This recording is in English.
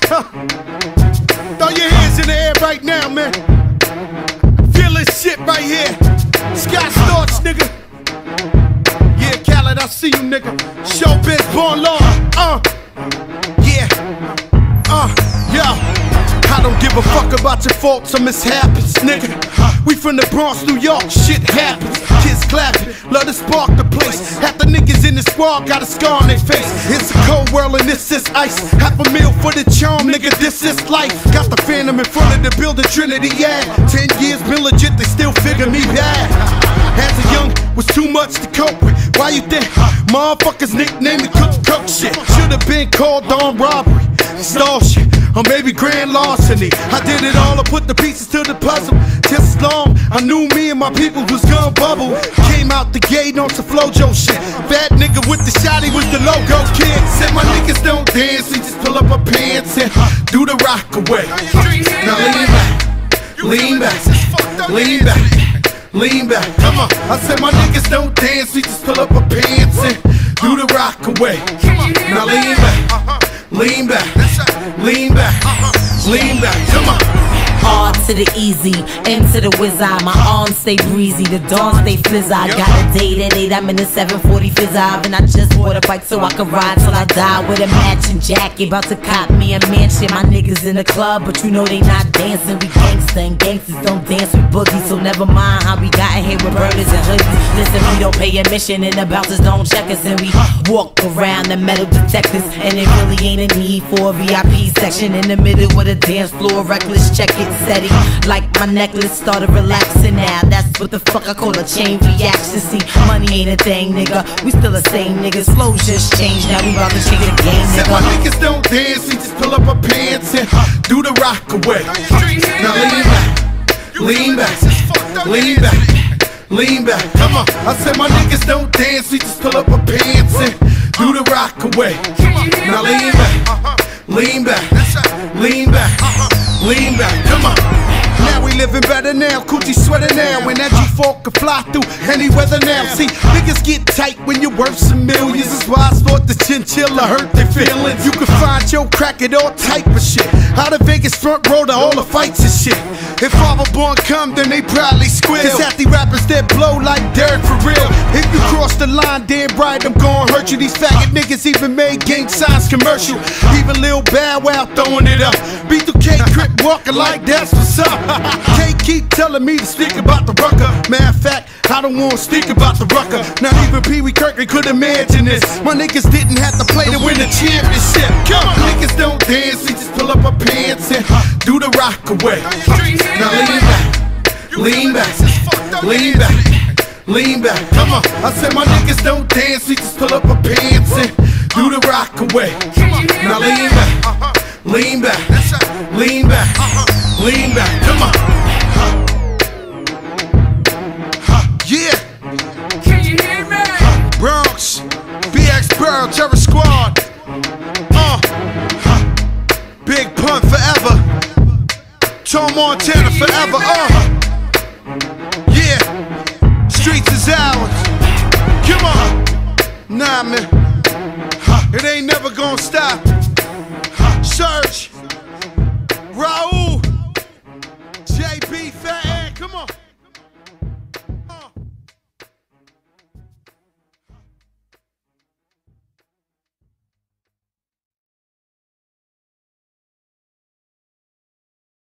Throw your hands in the air right now, man. Feel this shit right here. Scott Storch, nigga. Yeah, Khaled, I see you, nigga. Showbiz, born law. Yeah. Yo. I don't give a fuck about your faults or mishaps, nigga. We from the Bronx, New York, shit happens. Kids clapping, love to spark the place. Half the niggas in the squad got a scar on their face. It's a cold world and this is ice. Half a meal for the charm, nigga, this is life. Got the Phantom in front of the building, Trinity, yeah. 10 years been legit, they still figure me bad. As a young, was too much to cope with. Why you think motherfuckers nickname me cook shit? Should've been called on robbery, stall shit, or maybe grand larceny. I did it all, I put the pieces to the puzzle. Just as long I knew me and my people was gonna bubble. Came out the gate on some Flojo shit. Fat nigga with the shotty was the logo kid. Said my niggas don't dance, we just pull up our pants and do the rock away. Now lean back, lean back, lean back, lean back. Come on, I said my niggas don't dance, we just pull up our pants and do the rock away. Now lean back, lean back, lean back, lean back. Come on. R to the easy, M to the whiz eye. My arms stay breezy, the dawn stay fizz. I got a date at 8, I'm in the 740 fizz eye. And I just bought a bike so I can ride till I die with a matching jacket. About to cop me a mansion. My niggas in the club, but you know they not dancing. We gangsta and gangsters don't dance with boogies. So never mind how we got in here with burgers and hoodies. Listen, we don't pay admission and the bouncers don't check us. And we walk around the metal detectors. And it really ain't a need for a VIP section in the middle of the dance floor. Reckless, check it. Steady, like my necklace started relaxing now. That's what the fuck I call a chain reaction. See, money ain't a thing, nigga. We still the same niggas. Flows just changed, now we about to change the game, nigga. Said my niggas don't dance, we just pull up our pants and do the rock away. Now lean back, lean back, lean back, lean back. Come on, I said my niggas don't dance, we just pull up our pants and do the rock away. Now lean back, lean back, lean back, lean back, come on. Now we living better now, coochie sweater now. And that G4 can fly through any weather now. See, niggas get tight when you're worth some millions. That's why I thought the chinchilla hurt their feelings. You can find your crack at all type of shit. Out of Vegas front row to all the fights and shit. If Father Born come, then they probably squeal. Cause half the rappers that blow like Derek for real. If you cross the line, damn right, I'm gon' hurt you. These faggot niggas even made gang signs commercial. Even Lil Bow Wow throwing it up. B2K Crip walking like that's what's up. Can't keep telling me to speak about the rucker. Matter of fact, I don't wanna speak about the rucker. Not even Pee Wee Kirkland could imagine this. My niggas didn't have to play to win the championship. Come on, niggas don't dance, we just pull up our pants and do the rock away. Now lean back, lean back, lean back, lean back. Come on, I said my niggas don't dance, we just pull up our pants and do the rock away. Now lean back, lean back, lean back, lean back. Come on. Yeah. Can you hear me? Bronx, BX Burl, Terror Squad. Big Pun forever. Tom Montana forever. Yeah. Streets is ours. Come on. Nah, man. It ain't never gonna stop. Search.